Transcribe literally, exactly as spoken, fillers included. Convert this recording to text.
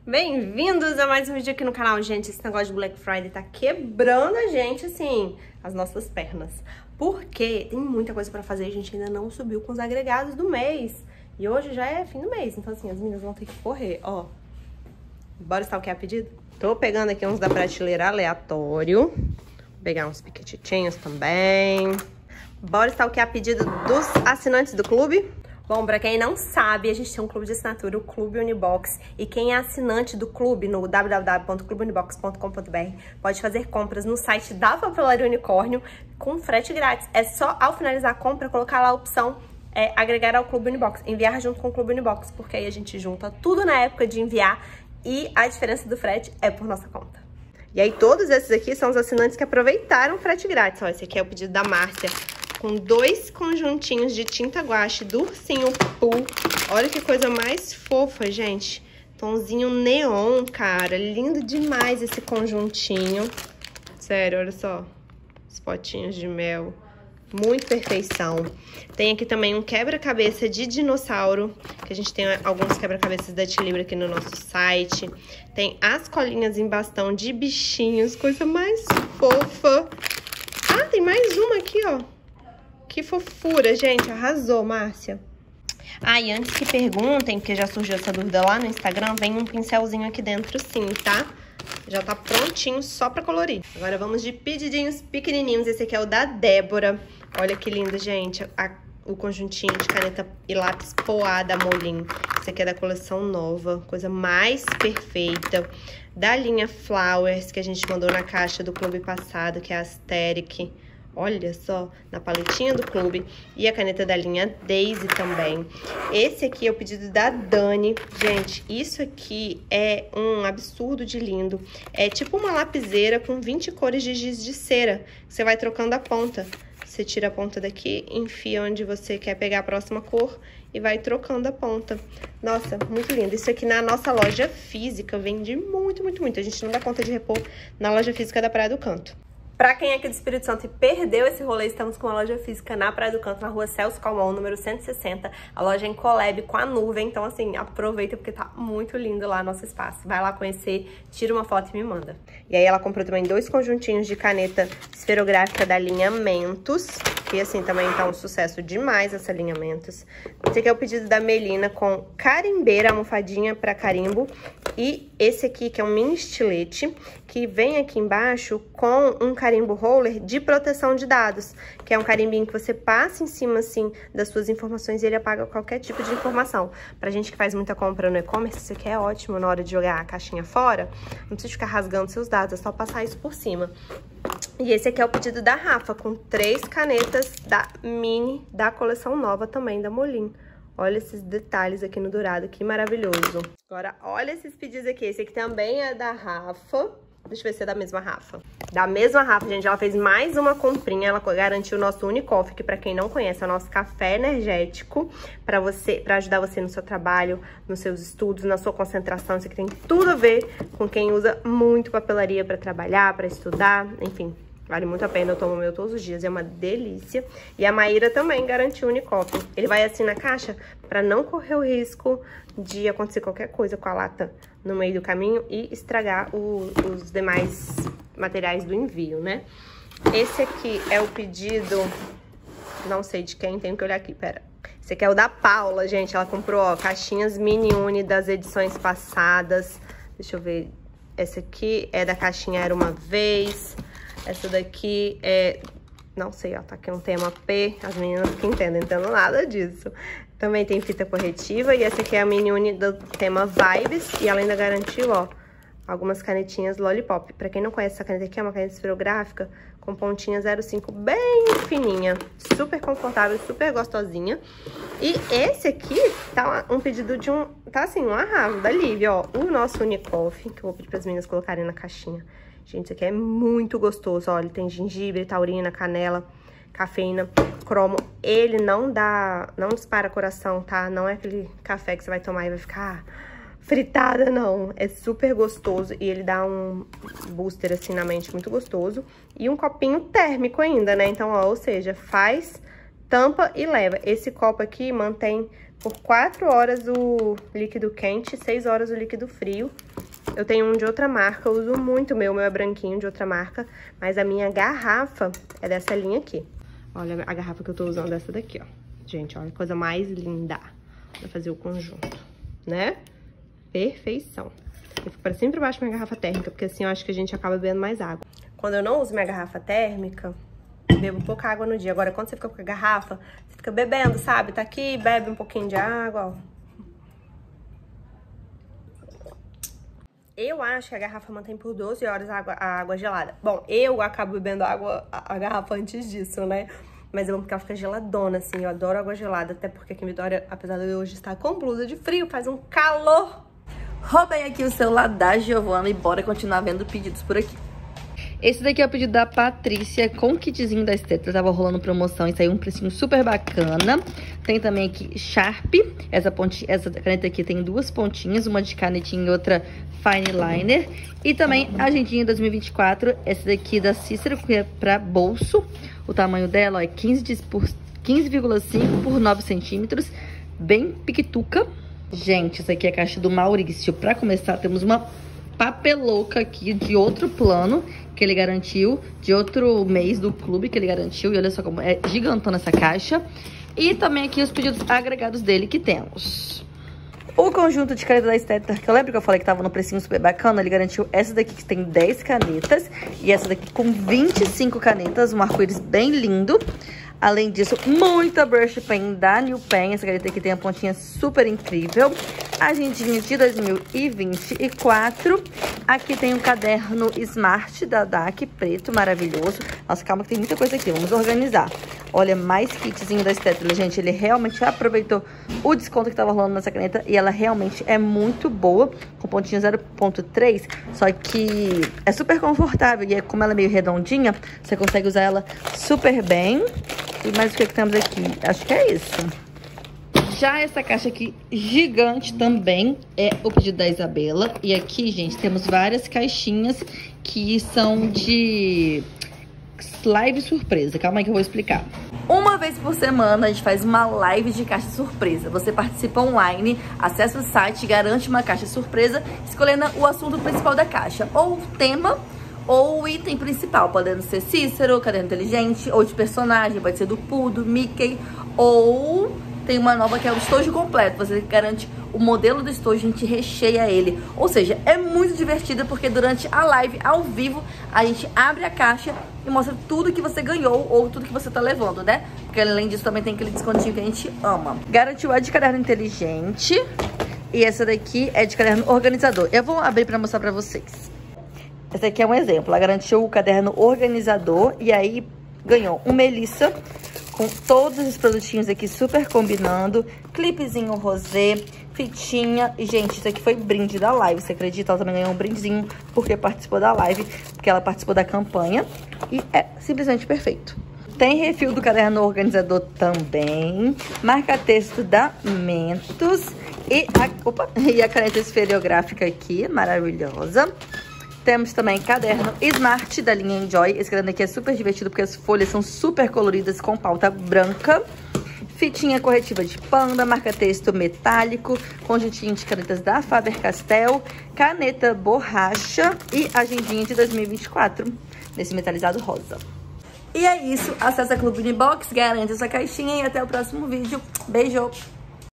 Bem-vindos a mais um vídeo aqui no canal, gente. Esse negócio de Black Friday tá quebrando a gente, assim, as nossas pernas. Porque tem muita coisa pra fazer, a gente ainda não subiu com os agregados do mês. E hoje já é fim do mês, então assim, as meninas vão ter que correr, ó. Bora stalkear pedido? Tô pegando aqui uns da prateleira aleatório. Vou pegar uns piquetitinhos também. Bora stalkear pedido dos assinantes do clube? Bom, pra quem não sabe, a gente tem um clube de assinatura, o Clube Unibox. E quem é assinante do clube no w w w ponto clube unibox ponto com ponto b r pode fazer compras no site da Papelaria Unicórnio com frete grátis. É só, ao finalizar a compra, colocar lá a opção é, agregar ao Clube Unibox, enviar junto com o Clube Unibox, porque aí a gente junta tudo na época de enviar e a diferença do frete é por nossa conta. E aí todos esses aqui são os assinantes que aproveitaram o frete grátis. Ó, esse aqui é o pedido da Márcia, com dois conjuntinhos de tinta guache do Ursinho Pooh. Olha que coisa mais fofa, gente. Tomzinho neon, cara. Lindo demais esse conjuntinho. Sério, olha só. Os potinhos de mel. Muito perfeição. Tem aqui também um quebra-cabeça de dinossauro, que a gente tem alguns quebra-cabeças da Tilibra aqui no nosso site. Tem as colinhas em bastão de bichinhos, coisa mais fofa. Ah, tem mais uma aqui, ó. Que fofura, gente. Arrasou, Márcia. Ah, e antes que perguntem, porque já surgiu essa dúvida lá no Instagram, vem um pincelzinho aqui dentro sim, tá? Já tá prontinho só pra colorir. Agora vamos de pedidinhos pequenininhos. Esse aqui é o da Débora. Olha que lindo, gente. A, o conjuntinho de caneta e lápis Poá da Molin. Esse aqui é da coleção nova. Coisa mais perfeita. Da linha Flowers, que a gente mandou na caixa do clube passado, que é a Aesthetic. Olha só, na paletinha do clube. E a caneta da linha Daisy também. Esse aqui é o pedido da Dani. Gente, isso aqui é um absurdo de lindo. É tipo uma lapiseira com vinte cores de giz de cera. Você vai trocando a ponta. Você tira a ponta daqui, enfia onde você quer pegar a próxima cor e vai trocando a ponta. Nossa, muito lindo. Isso aqui na nossa loja física vende muito, muito, muito. A gente não dá conta de repor na loja física da Praia do Canto. Pra quem é aqui do Espírito Santo e perdeu esse rolê, estamos com uma loja física na Praia do Canto, na rua Celso Calmon, número cento e sessenta. A loja é em collab com a Nuvem, então assim, aproveita porque tá muito lindo lá nosso espaço. Vai lá conhecer, tira uma foto e me manda. E aí ela comprou também dois conjuntinhos de caneta esferográfica da linha Mentos, que assim também tá um sucesso demais essa linha Mentos. Esse aqui é o pedido da Melina com carimbeira, almofadinha pra carimbo. E esse aqui que é um mini estilete, que vem aqui embaixo com um carimbo roller de proteção de dados, que é um carimbinho que você passa em cima, assim, das suas informações e ele apaga qualquer tipo de informação. Pra gente que faz muita compra no e-commerce, isso aqui é ótimo na hora de jogar a caixinha fora. Não precisa ficar rasgando seus dados, é só passar isso por cima. E esse aqui é o pedido da Rafa, com três canetas da Mini, da coleção nova também, da Molin. Olha esses detalhes aqui no dourado, que maravilhoso. Agora, olha esses pedidos aqui. Esse aqui também é da Rafa. Deixa eu ver se é da mesma Rafa. Da mesma Rafa, gente. Ela fez mais uma comprinha. Ela garantiu o nosso Unicoffee, que pra quem não conhece, é o nosso café energético. Pra, você, pra ajudar você no seu trabalho, nos seus estudos, na sua concentração. Isso aqui tem tudo a ver com quem usa muito papelaria pra trabalhar, pra estudar, enfim. Vale muito a pena, eu tomo o meu todos os dias, é uma delícia. E a Maíra também garantiu o Unicoffee. Ele vai assim na caixa pra não correr o risco de acontecer qualquer coisa com a lata no meio do caminho e estragar o, os demais materiais do envio, né? Esse aqui é o pedido, não sei de quem, tenho que olhar aqui, pera. Esse aqui é o da Paula, gente, ela comprou, ó, caixinhas Mini Uni das edições passadas. Deixa eu ver, essa aqui é da caixinha Era Uma Vez. Essa daqui é, não sei, ó, tá aqui um tema P, as meninas que entendem, não entendo nada disso. Também tem fita corretiva e essa aqui é a Mini Uni do tema Vibes e ela ainda garantiu, ó, algumas canetinhas Lollipop. Pra quem não conhece, essa caneta aqui é uma caneta esferográfica com pontinha zero cinco bem fininha, super confortável, super gostosinha. E esse aqui tá um pedido de um, tá assim, um arraso da Lívia, ó, o nosso Unicoffee, que eu vou pedir pras meninas colocarem na caixinha. Gente, isso aqui é muito gostoso, ó, ele tem gengibre, taurina, canela, cafeína, cromo. Ele não dá, não dispara coração, tá? Não é aquele café que você vai tomar e vai ficar fritada, não. É super gostoso e ele dá um booster, assim, na mente muito gostoso. E um copinho térmico ainda, né? Então, ó, ou seja, faz, tampa e leva. Esse copo aqui mantém por quatro horas o líquido quente, seis horas o líquido frio. Eu tenho um de outra marca, eu uso muito o meu, o meu é branquinho de outra marca, mas a minha garrafa é dessa linha aqui. Olha a garrafa que eu tô usando, essa daqui, ó. Gente, olha, coisa mais linda pra fazer o conjunto, né? Perfeição. Eu fico pra cima e pra baixo com minha garrafa térmica, porque assim eu acho que a gente acaba bebendo mais água. Quando eu não uso minha garrafa térmica, bebo pouca água no dia. Agora, quando você fica com a garrafa, você fica bebendo, sabe? Tá aqui, bebe um pouquinho de água, ó. Eu acho que a garrafa mantém por doze horas a água, a água gelada. Bom, eu acabo bebendo água, a, a garrafa antes disso, né? Mas eu amo porque ela fica geladona, assim. Eu adoro água gelada, até porque aqui em Vitória, apesar de eu hoje estar com blusa de frio, faz um calor. Roubei aqui o celular da Giovana e bora continuar vendo pedidos por aqui. Esse daqui é o pedido da Patrícia com o kitzinho da Estetra. Tava rolando promoção e saiu um precinho super bacana. Tem também aqui Sharp. Essa, ponti, essa caneta aqui tem duas pontinhas, uma de canetinha e outra fine liner. E também a agendinha dois mil e vinte e quatro. Essa daqui da Cícero, que é pra bolso. O tamanho dela ó, é quinze vírgula cinco por nove centímetros. Bem piquituca. Gente, essa aqui é a caixa do Maurício. Pra começar, temos uma papelouca aqui de outro plano que ele garantiu, de outro mês do clube que ele garantiu. E olha só como é gigantona essa caixa. E também aqui os pedidos agregados dele que temos. O conjunto de caneta da Estetra, que eu lembro que eu falei que tava no precinho super bacana, ele garantiu essa daqui que tem dez canetas e essa daqui com vinte e cinco canetas, um arco-íris bem lindo. Além disso, muita brush pen da New Pen. Essa caneta aqui tem a pontinha super incrível. Agendinha de dois mil e vinte e quatro. Aqui tem um caderno Smart da D A C, preto, maravilhoso. Nossa, calma que tem muita coisa aqui, vamos organizar. Olha, mais kitzinho da Estetra, gente. Ele realmente aproveitou o desconto que tava rolando nessa caneta e ela realmente é muito boa, com pontinha zero ponto três, só que é super confortável e é, como ela é meio redondinha, você consegue usar ela super bem. E mais o que, que temos aqui? Acho que é isso. Já essa caixa aqui, gigante também, é o pedido da Isabela. E aqui, gente, temos várias caixinhas que são de live surpresa. Calma aí que eu vou explicar. Uma vez por semana, a gente faz uma live de caixa surpresa. Você participa online, acessa o site, garante uma caixa surpresa, escolhendo o assunto principal da caixa. Ou o tema, ou o item principal, podendo ser Cícero, caderno inteligente, ou de personagem, pode ser do Pooh, do Mickey, ou tem uma nova que é o estojo completo. Você garante o modelo do estojo, a gente recheia ele. Ou seja, é muito divertido porque durante a live, ao vivo, a gente abre a caixa e mostra tudo que você ganhou ou tudo que você tá levando, né? Porque além disso também tem aquele descontinho que a gente ama. Garantiu a de caderno inteligente e essa daqui é de caderno organizador. Eu vou abrir pra mostrar pra vocês. Esse aqui é um exemplo. Ela garantiu o caderno organizador e aí ganhou um Melissa com todos esses produtinhos aqui super combinando. Clipezinho rosé, fitinha. E, gente, isso aqui foi brinde da live. Você acredita? Ela também ganhou um brindezinho porque participou da live, porque ela participou da campanha. E é simplesmente perfeito. Tem refil do caderno organizador também. Marca-texto da Mentos. E a, opa, e a caneta esferográfica aqui, maravilhosa. Temos também caderno Smart da linha Enjoy. Esse caderno aqui é super divertido porque as folhas são super coloridas com pauta branca. Fitinha corretiva de panda, marca-texto metálico, conjuntinho de canetas da Faber-Castell, caneta borracha e agendinha de dois mil e vinte e quatro, nesse metalizado rosa. E é isso. Acesse a Clube Unibox, garante essa caixinha e até o próximo vídeo. Beijo!